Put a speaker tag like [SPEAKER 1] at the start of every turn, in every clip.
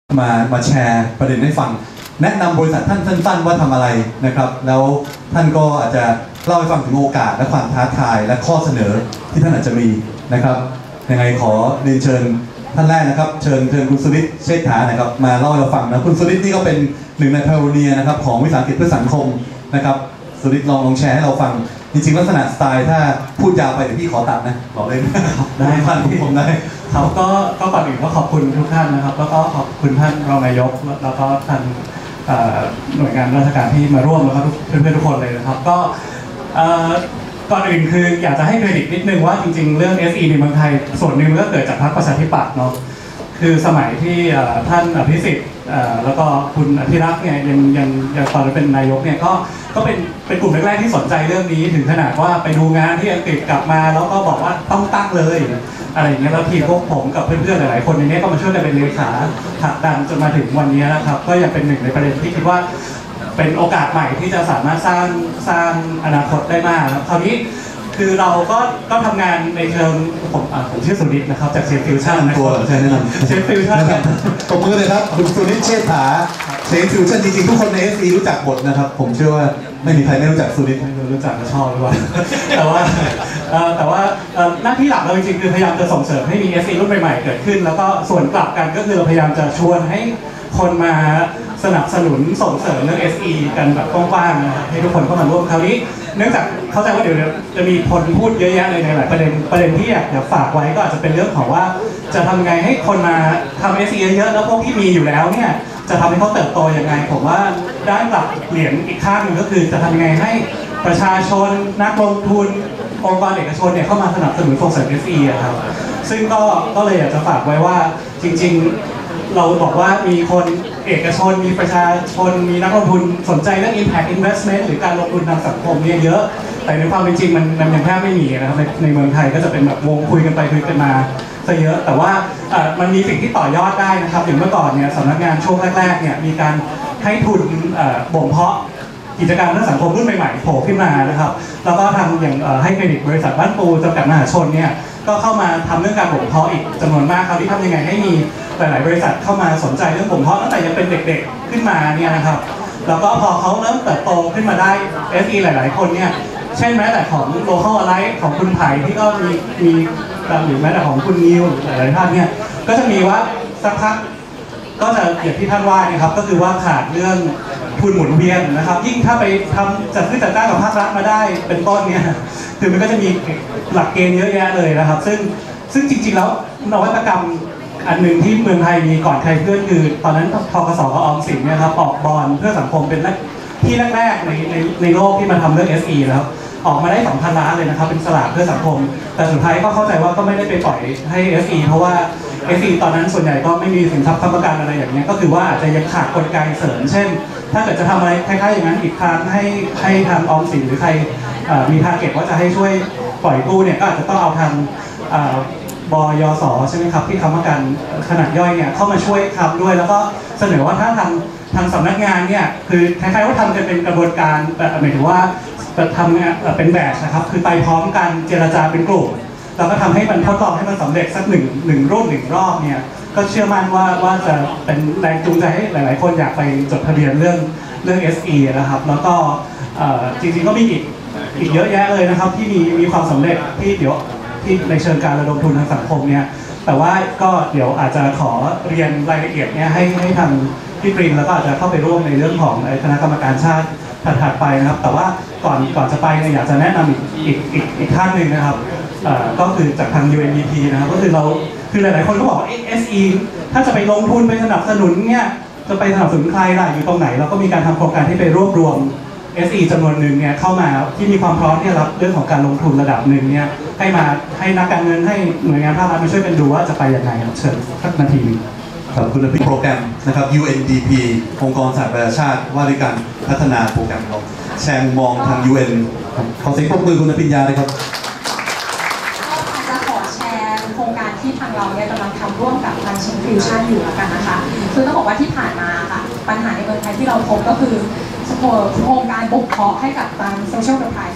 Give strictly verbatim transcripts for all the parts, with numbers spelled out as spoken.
[SPEAKER 1] มามาแชร์ประเด็นให้ฟังแนะนำบริษัทท่านสั้นๆว่าทำอะไรนะครับแล้วท่านก็อาจจะเล่าให้ฟังถึงโอกาสและความท้าทายและข้อเสนอที่ท่านอาจจะมีนะครับยังไงขอเรียนเชิญท่านแรกนะครับเชิญเชิญคุณสุริศเชษฐานะครับมาเล่าให้เราฟังนะคุณสุริศนี่ก็เป็นหนึ่งในพาโอเนียนะครับของวิสาหกิจเพื่อสังคมนะครับสุริศลองลองแชร์ให้เราฟังจริงๆลักษณะสไตล์ถ้าพูดยาวไปเดี๋ยวพี่ขอตัดนะบอกเลยได้ฟังที่ผมได้
[SPEAKER 2] ครับก็ก็ก่อนอื่นก็ขอบคุณทุกท่านนะครับแล้วก็ขอบคุณท่านรองนายกแล้วก็ท่านหน่วยงานราชการที่มาร่วมแล้วก็เพื่อนๆทุกคนเลยนะครับก็ก่อนอื่นคืออยากจะให้เครดิตนิดนึงว่าจริงๆเรื่อง เอส อี ในเมืองไทยส่วนหนึ่งก็เกิดจากพรรคประชาธิปัตย์เนาะคือสมัยที่ท่านอภิสิทธิ์แล้วก็คุณอภิรักษ์เนี่ยยังยังยังตอนนั้นเป็นนายกเนี่ยก็ก็เป็นเป็นกลุ่มแรกๆที่สนใจเรื่องนี้ถึงขนาดว่าไปดูงานที่อังกฤษกลับมาแล้วก็บอกว่าต้องตั้งเลยอะไรอย่างเงี้ยแล้วทีพวกผมกับเพื่อนๆหลายๆคนในนี้ก็มาช่วยกันเป็นเลขาผลักดันจนมาถึงวันนี้นะครับก็ยังเป็นหนึ่งในประเด็นที่คิดว่าเป็นโอกาสใหม่ที่จะสามารถสร้างสร้างอนาคตได้มากครับคราวนี้คือเราก็ก็ทำงานในเชิงผมผมชื่อสุริศนะครับจากเชฟฟิวชั่นนะ
[SPEAKER 1] ตัวใช่แน่นอน
[SPEAKER 2] เชฟฟิวชั่น
[SPEAKER 1] ตบมือเลยครับคุณสุริศเชษฐาเชฟฟิวชั่นจริงๆทุกคนใน เอส อี รู้จักหมดนะครับผมเชื่อว่าไม่มีใครไม่รู้จักสุริศ
[SPEAKER 2] ไม่รู้จักก็ชอบหรือเปล่าแต่ว่าแต่ว่าหน้าที่หลักเราจริงๆคือพยายามจะส่งเสริมให้มี เอส อี รุ่นใหม่ๆเกิดขึ้นแล้วก็ส่วนกลับกันก็คือเราพยายามจะชวนให้คนมาสนับสนุนส่งเสริมเรื่อง เอส อี กันแบบกว้างๆนะครับให้ทุกคนเข้ามาร่วมคราวนี้เนื่องจากเข้าใจว่าเดี๋ยวจะมีคนพูดเยอะแยะเลยในหลายประเด็นประเด็นที่อยากจะฝากไว้ก็อาจจะเป็นเรื่องของว่าจะทำไงให้คนมาทำ เอส อี เยอะๆแล้วพวกที่มีอยู่แล้วเนี่ยจะทำให้เขาเติบโตยังไงผมว่าด้านกลับเหรียญอีกข้างหนึ่งก็คือจะทำยังไงให้ประชาชนนักลงทุนองค์กรเอกชนเนี่ยเข้ามาสนับสนุนส่งเสริม เอส อี ครับซึ่งก็ก็เลยอยากจะฝากไว้ว่าจริงๆเราบอกว่ามีคนเอกชนมีประชาชนมีนักลงทุนสนใจเรื่อง impact investment หรือการลงทุนทางสังคมเนี่ยเยอะแต่ในความเป็นจริงมันมันยังแทบไม่มีนะครับในในเมืองไทยก็จะเป็นแบบวงคุยกันไปคุยกันมาซะเยอะแต่ว่ามันมีสิ่งที่ต่อยอดได้นะครับอย่างเมื่อก่อนเนี่ยสำนักงานช่วงแรกๆเนี่ยมีการให้ทุนบ่มเพาะกิจการเรื่องสังคมรุ่นใหม่ๆโผล่ขึ้นมานะครับแล้วก็ทำอย่างให้เครดิตบริษัทบ้านปูจำกัดมหาชนเนี่ยก็เข้ามาทำเรื่องการบ่มเพาะอีกจำนวนมากครับที่ทำยังไงให้มีหลายๆบริษัทเข้ามาสนใจเรื่องบ่มเพาะตั้งแต่ยังเป็นเด็กๆขึ้นมาเนี่ยนะครับแล้วก็พอเขาเริ่มเติบโตขึ้นมาได้ เอส อี หลายๆคนเนี่ยเช่นแม้แต่ของ Local Alliance ของคุณไผ่ที่ก็มีมีหรือแม้แต่ของคุณนิวหลายๆท่านเนี่ยก็จะมีว่าสักพักก็จะอย่างที่ท่านว่าเนี่ยครับก็คือว่าขาดเรื่องทุนหมุนเวียนนะครับยิ่งถ้าไปทำจัดซื้อจัดจ้างกับภาครัฐมาได้เป็นต้นเนี่ยคือมันก็จะมีหลักเกณฑ์เยอะแยะเลยนะครับซึ่งซึ่งจริงๆแล้วนวัตกรรมอันหนึ่งที่เมืองไทยมีก่อนใครเพื่อนคือตอนนั้นธกส.กับออมสินเนี่ยครับออกบอนด์เพื่อสังคมเป็นที่แรกๆในในในโลกที่มาทำเรื่อง เอส อี นะครับออกมาได้ สองพัน ล้านเลยนะครับเป็นสลากเพื่อสังคมแต่สุดท้ายก็เข้าใจว่าก็ไม่ได้ไปปล่อยให้ เอส อี เพราะว่า เอส อี ตอนนั้นส่วนใหญ่ก็ไม่มีสินทรัพย์ค้ำประกันอะไรอย่างเงี้ยก็คือว่าอาจจะยังขาดกลไกเสริมเช่นถ้าเกิดจะทำอะไรคล้ายๆอย่างนั้นอีกครั้งให้ให้ทางออมสินหรือใครมีทาร์เก็ตว่าจะให้ช่วยปล่อยกู้เนี่ยก็อาจจะต้องเอาทางบยส.ใช่ไหมครับที่ค้ำประกันขนาดย่อยเนี่ยเข้ามาช่วยค้ำด้วยแล้วก็เสนอว่าถ้าทางทางสำนักงานเนี่ยคือคล้ายๆว่าทำกันเป็นกระบวนการแบบหมายถึงว่าทำเป็นแบทนะครับคือไปพร้อมกันเจรจาเป็นกลุ่มแล้วก็ทำให้มันทดลองให้มันสำเร็จสักหนึ่งหนึ่งรุ่นหนึ่งรอบเนี่ยก็เชื่อมั่นว่าว่าจะเป็นแรงจูงใจให้หลายๆคนอยากไปจดทะเบียนเรื่องเรื่อง เอส อี นะครับแล้วก็จริงๆก็มีอีกอีกเยอะแยะเลยนะครับที่มีมีความสำเร็จที่เดี๋ยวที่ในเชิงการระดมทุนทางสังคมเนี่ยแต่ว่าก็เดี๋ยวอาจจะขอเรียนรายละเอียดเนี่ยให้ให้ทางพี่ปรินแล้วก็อาจจะเข้าไปร่วมในเรื่องของคณะกรรมการชาติถัดไปนะครับแต่ว่าก่อนก่อนจะไปเนี่ยอยากจะแนะนำอีกอีกอีกอีกท่านหนึ่งนะครับก็คือจากทาง ยู เอ็น ดี พี นะครับก็คือเราคือหลายๆคนก็บอกว่า เอส อี ถ้าจะไปลงทุนไปสนับสนุนเนี่ยจะไปสนับสนุนใครล่ะอยู่ตรงไหนเราก็มีการทำโครงการที่ไปรวบรวม เอส อี จำนวนหนึ่งเนี่ยเข้ามาที่มีความพร้อมที่จะรับเรื่องของการลงทุนระดับหนึ่งเนี่ยให้มาให้นักการเงินให้หน่วยงานภาครัฐมาช่วยกันดูว่าจะไปยังไงครับเชิญสักนาที
[SPEAKER 1] ครับคุณพิโปรแกรมนะครับ ยู เอ็น ดี พี องค์กรสหประชาชาติว่าด้วยการพัฒนาโปรแกรมเราแชร์มุมมองทาง ยู เอ็น ขอเสียงปรบมือคุณปิญญาเลยครับ
[SPEAKER 3] จะขอแชร์โครงการที่ทางเราเนี่ยกำลังทำร่วมกับทางชิงฟิวชั่นอยู่แล้วกันนะคะคือต้องบอกว่าที่ผ่านมาค่ะปัญหาในเมืองไทยที่เราพบก็คือโครงการบ่มเพาะให้กับทางโซเชียลเอ็นเตอร์ไพรส์เนี่ย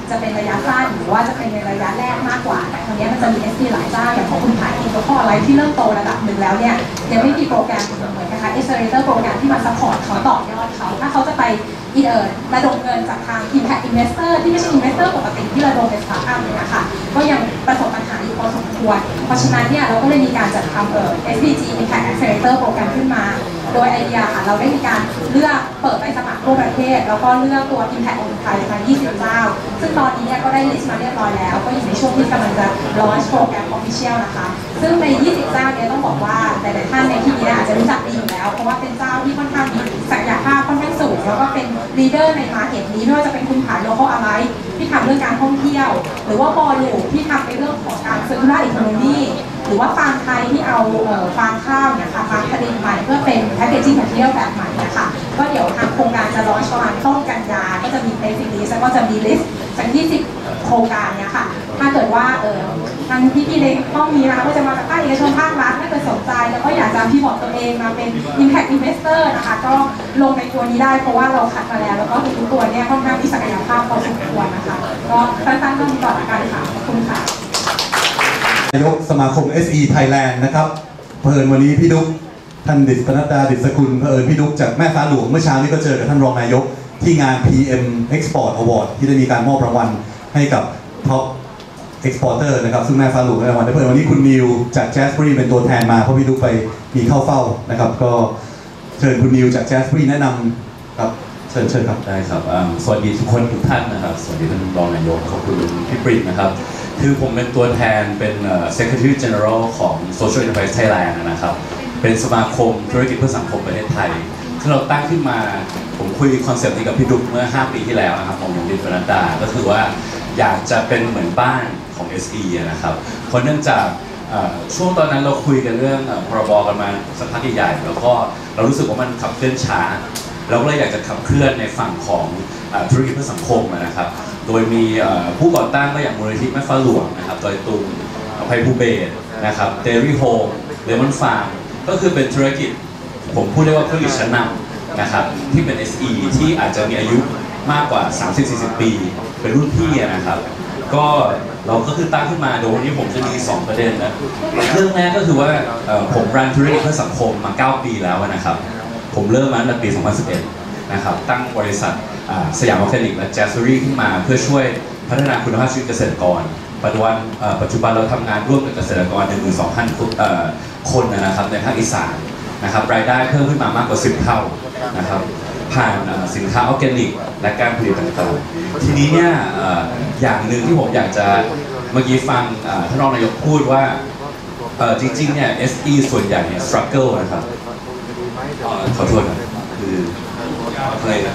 [SPEAKER 3] จะเป็นระยะสั้นหรือว่าจะเป็นในระยะแรกมากกว่าแต่คราวนี้มันจะมี เอส พี หลายเจ้าอย่างของคุณไผ่ที่เขาอะไรที่เริ่มโตระดับหนึ่งแล้วเนี่ยยังไม่มีโปรแกรมเหมือนนะคะ accelerator โปรแกรมที่มาซัพพอร์ตเขาต่อยอดเขาถ้าเขาจะไปเอ่อระดมเงินจากทาง impact investor ที่ไม่ใช่ investor ปกติที่ระดมเป็นสตาร์ทอัพเนี่ยค่ะก็ยังประสบปัญหาอยู่พอสมควรเพราะฉะนั้นเนี่ยเราก็เลยมีการจัดทำเอ่อ เอส ดี จี impact accelerator โปรแกรมขึ้นมาโดยไอเดียค่ะเราได้มีการเลือกเปิดไปสมัครทั่วประเทศแล้วก็เลือกตัว impact องค์ไทยมายี่สิบเจ้าซึ่งตอนนี้เนี่ยก็ได้ลิสต์มาเรียบร้อยแล้วก็อยู่ในช่วงที่กำลังจะ launch โปรแกรม official นะคะซึ่งในยี่สิบเจ้าเนี่ยต้องบอกว่าหลายๆท่านในที่นี้อาจจะรู้จักดีอยู่แล้วเพราะว่าเป็นเจ้าที่ค่อนข้างมีศักยภาพค่อนข้างสูงแล้วก็เป็นลีดเดอร์ในมาร์เก็ตนี้ไม่ว่าจะเป็นคุณผาโลโก้อะไรที่ทำเรื่องการท่องเที่ยวหรือว่าบอลลูที่ทำในเรื่องของการ circular economy หรือว่าฟาร์มไทยที่เอาฟาร์มข้าวเนี่ยค่ะฟาร์มผลิตใหม่เพื่อเป็น packaging material แบบใหม่นะคะก็เดี๋ยวทางโครงการจะร้อนประมาณต้นกันยาก็จะมี basic list แล้วก็จะมี list จากยี่สิบโครงการเนี่ยค่ะถ้าเกิดว่าเออทางพี่ๆในห้องนี้นะคะก็จะมาจากภาคเอกชนภาครัฐถ้าเกิดสนใจแล้วก็อยากจะพิพอร์ตตัวเองมาเป็น impact investor นะคะก็ลงในตัวนี้ได้เพราะว่าเราคัดมาแล้วแล้วก็ทุกตัวเนี่ยค่อนข้างมีศักยภาพพอสมควรนะคะก็สั้นๆก็มีก่อนละกันค่ะขอบคุณค่ะ
[SPEAKER 1] นายกสมาคม เอส อี Thailand นะครับเผอิญวันนี้พี่ดุ๊กท่านดิษฐ์ ปนัดดา ดิษฐกุลเผอิญพี่ดุ๊กจากแม่ฟ้าหลวงเมื่อเช้านี้ก็เจอกับท่านรองนายกที่งาน พี เอ็ม Export Award ที่ได้มีการมอบรางวัลให้กับ Top Exporter นะครับซึ่งแม่ฟ้าหลวงได้รางวัลได้เผอิญวันนี้คุณนิวจาก Jasbury เป็นตัวแทนมาเพราะพี่ดุ๊กไปมีเข้าเฝ้านะครับก็เชิญคุณนิวจาก Jasbury แนะนำครับเชิญเชิญครับ
[SPEAKER 4] ได้ครับสวัสดีทุกคนทุกท่านนะครับสวัสดีท่านรองนายกขอบคุณพี่ปริศนะครับคือผมเป็นตัวแทนเป็น Secretary General ของ Social Enterprise Thailand นะครับเป็นสมาคมธุรกิจเพื่อสังคมประเทศไทยที่เราตั้งขึ้นมาผมคุยคอนเซปต์นี้กับพี่ดุ๊กเมื่อห้าปีที่แล้วนะครับของดิษฐ์ ปนัดดาก็คือว่าอยากจะเป็นเหมือนบ้านของ เอส อี นะครับเพราะเนื่องจากช่วงตอนนั้นเราคุยกันเรื่องพรบกันมาสักพักใหญ่ๆแล้วก็เรารู้สึกว่ามันขับเคลื่อนช้าเราก็เลยอยากจะขับเคลื่อนในฝั่งของธุรกิจเพื่อสังคมนะครับโดยมีผู้ก่อตั้งก็อย่างมูลนิธิแม่ฟ้าหลวงนะครับโดยตุงอภัยภูเบศรนะครับเดลี่โฮมเลมอนฟาร์มก็คือเป็นธุรกิจผมพูดได้ว่าธุรกิจชั้นนำนะครับที่เป็น เอส อี ที่อาจจะมีอายุมากกว่า สามสิบถึงสี่สิบ ปีเป็นรุ่นพี่นะครับก็เราก็คือตั้งขึ้นมาโดยวันนี้ผมจะมีสองประเด็นนะเรื่องแรกก็คือว่าผมรันธุรกิจเพื่อสังคมมาเก้าปีแล้วนะครับผมเริ่มมาตั้งแต่ปีสองพันสิบเอ็ดนะครับตั้งบริษัทสยามออร์แกนิกและแจสเบอรี่ขึ้นมาเพื่อช่วยพัฒนาคุณภาพชีวิตเกษตรกรปัจจุบันปัจจุบันเราทำงานร่วมกับเกษตรกร หนึ่งหมื่นสองพัน คนนะครับในภาคอีสานนะครับรายได้เพิ่มขึ้นมามากกว่าสิบเท่านะครับผ่านสินค้าออร์แกนิกและการผลิตต่างๆทีนี้เนี่ยอย่างหนึ่งที่ผมอยากจะเมื่อกี้ฟังท่านรองนายกพูดว่าจริงๆเนี่ย เอส อี ส่วนใหญ่เนี่ย struggle นะครับขอโทษนะคืออะไรนะ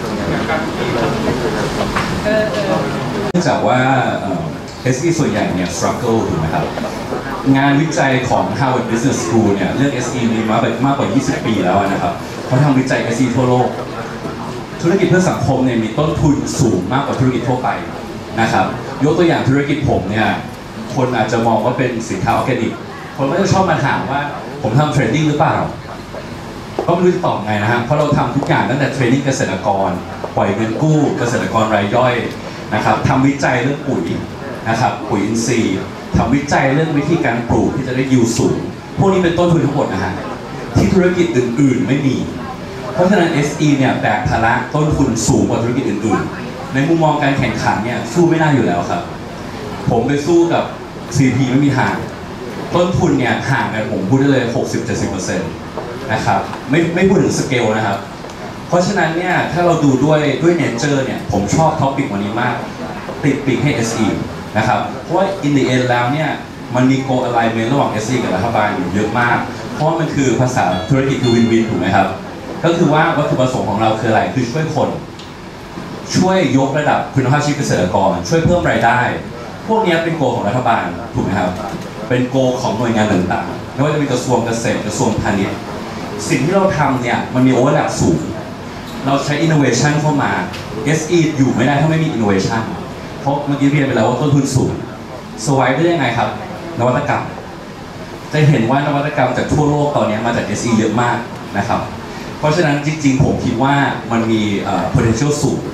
[SPEAKER 4] เนื่องจากว่า เอส อี ส่วนใหญ่เนี่ย struggle ถูกไหมครับงานวิจัยของ Harvard Business School เนี่ยเรื่อง เอส อี มีมาแบบมากกว่ายี่สิบปีแล้วนะครับเขาทำวิจัย เอส อี ทั่วโลกธุรกิจเพื่อสังคมเนี่ยมีต้นทุนสูงมากกว่าธุรกิจทั่วไปนะครับยกตัวอย่างธุรกิจผมเนี่ยคนอาจจะมองว่าเป็นสินค้าออร์แกนิกคนก็จะชอบมาถามว่าผมทำเทรดดิ้งหรือเปล่าก็ไม่รู้จะตอบไงนะฮะเพราะเราทำทุกอย่างตั้งแต่เทรนนิ่งเกษตรกรปล่อยเงินกู้เกษตรกรรายย่อยนะครับทำวิจัยเรื่องปุ๋ยนะครับปุ๋ยอินทรีย์ทำวิจัยเรื่องวิธีการปลูกที่จะได้ยิวสูงพวกนี้เป็นต้นทุนทั้งหมดนะฮะที่ธุรกิจอื่นๆไม่มีเพราะฉะนั้น เอส อี เนี่ยแบกภาระต้นทุนสูงกว่าธุรกิจอื่นๆในมุมมองการแข่งขันเนี่ยสู้ไม่ได้อยู่แล้วครับผมไปสู้กับ ซี พี ไม่มีทางต้นทุนเนี่ยห่างกันผมพูดได้เลย หกสิบถึงเจ็ดสิบเปอร์เซ็นต์ นะครับไม่ไม่พูดถึงสเกลนะครับเพราะฉะนั้นเนี่ยถ้าเราดูด้วยด้วยเนเจอร์เนี่ยผมชอบท็อปิกวันนี้มากติดปีกให้ เอส อี นะครับเพราะว่า in the end แล้วเนี่ยมันมี goal alignment ระหว่าง เอส อี กับรัฐบาลอยู่เยอะมากเพราะว่ามันคือภาษาธุรกิจคือ win win ถูกไหมครับก็คือว่าวัตถุประสงค์ของเราคืออะไรคือช่วยคนช่วยยกระดับคุณภาพชีวิตเกษตรกรช่วยเพิ่มรายได้พวกนี้เป็นโกของรัฐบาลถูกไหมครับเป็นโกของหน่วยงานต่างๆไม่ว่าจะเป็นกระทรวงเกษตรกระทรวงพาณิชย์สิ่งที่เราทำเนี่ยมันมีโอเวอร์แลปสูงเราใช้ innovation เข้ามา เอส อี อยู่ไม่ได้ถ้าไม่มี innovation เพราะเมื่อกี้เรียนไปแล้วว่าต้นทุนสูงสวายได้ยังไงครับนวัตกรรมจะเห็นว่านวัตกรรมจากทั่วโลกตอนนี้มาจาก เอส อี เยอะมากนะครับเพราะฉะนั้นจริงๆผมคิดว่ามันมี potential สูง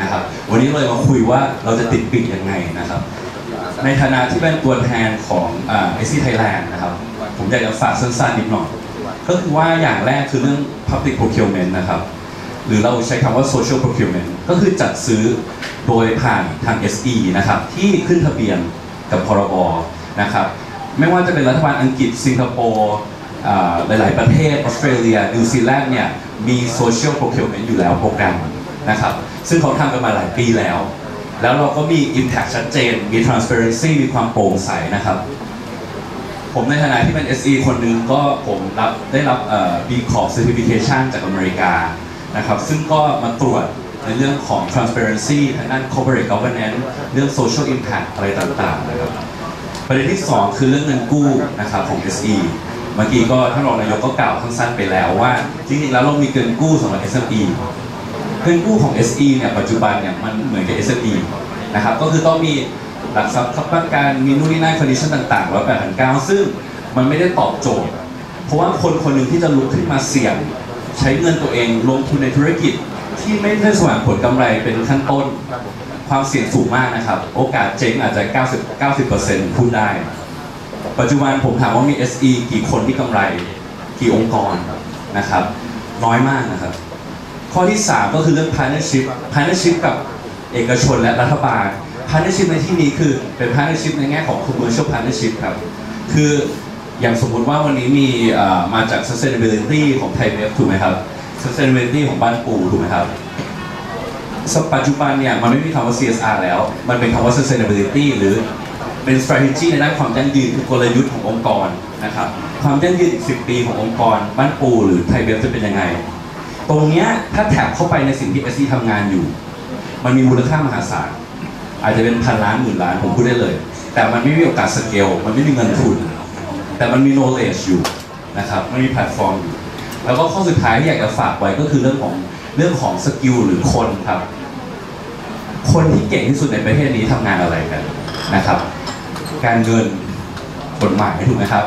[SPEAKER 4] นะครับวันนี้เลยมาคุยว่าเราจะติดปีกยังไงนะครับในฐานะที่เป็นตัวแทนของเอสซี Thailand นะครับผมอยากจะฝากสั้นๆนิดหน่อยก็คือว่าอย่างแรกคือเรื่อง public procurement นะครับหรือเราใช้คำว่า social procurement ก็คือจัดซื้อโดยผ่านทาง เอส อี นะครับที่ขึ้นทะเบียนกับพรบนะครับไม่ว่าจะเป็นรัฐบาลอังกฤษสิงคโปร์หลายๆประเทศออสเตรเลียนิวซีแลนด์เนี่ยมี social procurement อยู่แล้วโปรแกรมนะครับซึ่งเขาทำกันมาหลายปีแล้วแล้วเราก็มี impact ชัดเจนมี transparency มีความโปร่งใสนะครับผมในฐานะที่เป็น เอส อี คนหนึ่งก็ผมรับได้รับ B Corp Certification จากอเมริกานะครับซึ่งก็มาตรวจในเรื่องของ transparency ทางด้าน corporate governance เรื่อง social impact อะไรต่างๆนะครับประเด็นที่สองคือเรื่องเงินกู้นะครับของ เอส อี เมื่อกี้ก็ท่านรองนายกก็กล่าวสั้นๆไปแล้วว่าจริงๆแล้วเรามีเงินกู้สำหรับ เอส เอ็ม อี เงินกู้ของ เอส อี เนี่ยปัจจุบันเนี่ยมันเหมือนกับ เอส เอ็ม อี นะครับก็คือต้องมีหลักทรัพย์ค้ำประกันมีนู่นนี่นั่น condition ต่างๆร้อยแปดพันเก้าซึ่งมันไม่ได้ตอบโจทย์เพราะว่าคนคนหนึ่งที่จะลุกขึ้นมาเสี่ยงใช้เงินตัวเองลงทุนในธุรกิจที่ไม่ได้แสวงผลกำไรเป็นขั้นต้นความเสี่ยงสูงมากนะครับโอกาสเจ๊งอาจจะ เก้าสิบ เก้าสิบเปอร์เซ็นต์ พูดได้ปัจจุบันผมถามว่ามี เอส อี กี่คนที่กำไรกี่องค์กรนะครับน้อยมากนะครับข้อที่สามก็คือเรื่อง partnership partnership กับเอกชนและรัฐบาล partnership ในที่นี้คือเป็น partnership ในแง่ของ commercial partnership ครับคืออย่างสมมุติว่าวันนี้มีมาจาก sustainability ของ Thai Wave ถูกไหมครับ sustainability ของบ้านปูถูกไหมครับปัจจุบันเนี่ยมันไม่มีคำว่า ซี เอส อาร์ แล้วมันเป็นคำว่า sustainability หรือเป็น strategy ในด้านความยั่งยืนคือกลยุทธ์ขององค์กรนะครับความยั่งยืนอีกสิบปีขององค์กรบ้านปูหรือ Thai Wave จะเป็นยังไงตรงนี้ถ้าแท็บเข้าไปในสิ่งที่ เอส อี ทำงานอยู่มันมีมูลค่ามหาศาลอาจจะเป็นพันล้านหมื่นล้านผมพูดได้เลยแต่มันไม่มีโอกาสสเกลมันไม่มีเงินทุนแต่มันมี knowledge อยู่นะครับมันมีแพลตฟอร์มอยู่แล้วก็ข้อสุดท้ายที่อยากจะฝากไว้ก็คือเรื่องของเรื่องของสกิลหรือคนครับคนที่เก่งที่สุดในประเทศนี้ทำงานอะไรกันนะครับการเงินกฎหมายถูกไหมครับ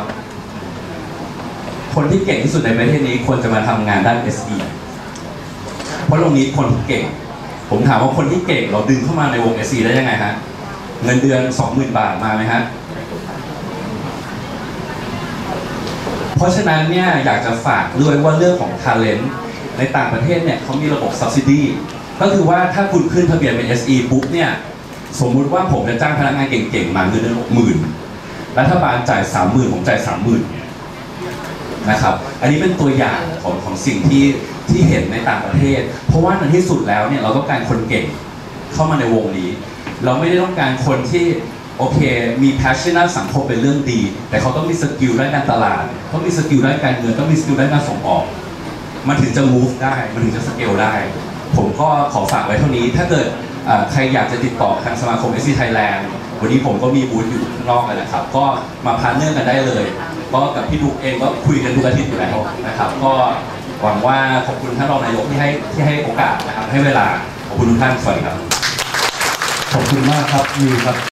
[SPEAKER 4] คนที่เก่งที่สุดในประเทศนี้ควรจะมาทำงานด้าน เอส อี เพราะตรงนี้คนที่เก่งผมถามว่าคนที่เก่งเราดึงเข้ามาในวง เอส อี ได้ยังไงฮะเงินเดือน สองหมื่น บาทมาไหมฮะเพราะฉะนั้นเนี่ยอยากจะฝากด้วยว่าเรื่องของ talent ในต่างประเทศเนี่ยเขามีระบบ subsidy ก็คือว่าถ้าคุณขึ้นทะเบียนเป็น เอส อี ปุ๊บเนี่ยสมมุติว่าผมจะจ้างพนักงานเก่งๆมาเงินเดือน หกหมื่น รัฐบาลจ่าย สามหมื่น ผมจ่าย สามหมื่น นะครับอันนี้เป็นตัวอย่างของของสิ่งที่ที่เห็นในต่างประเทศเพราะว่าในที่สุดแล้วเนี่ยเราต้องการคนเก่งเข้ามาในวงนี้เราไม่ได้ต้องการคนที่โอเคมี passion ด้านสังคมเป็นเรื่องดีแต่เขาต้องมีสกิลด้านการตลาดต้องมีสกิลด้านการเงินต้องมีสกิลด้านการส่งออกมันถึงจะ move ได้มันถึงจะสเกลได้ผมก็ขอฝากไว้เท่านี้ถ้าเกิดใครอยากจะติดต่อทางสมาคม เอส ซี Thailand วันนี้ผมก็มีบูธอยู่ข้างนอกเลยนะครับก็มาพาร์ทเนอร์กันได้เลยก็กับพี่ดุกเองก็คุยกันทุกอาทิตย์อยู่แล้วนะครับก็หวังว่าขอบคุณท่านรองนายกที่ให้ที่ให้โอกาสนะครับให้เวลาขอบคุณทุกท่านสวัสดีครับ
[SPEAKER 1] ขอบคุณมากครับมีครับ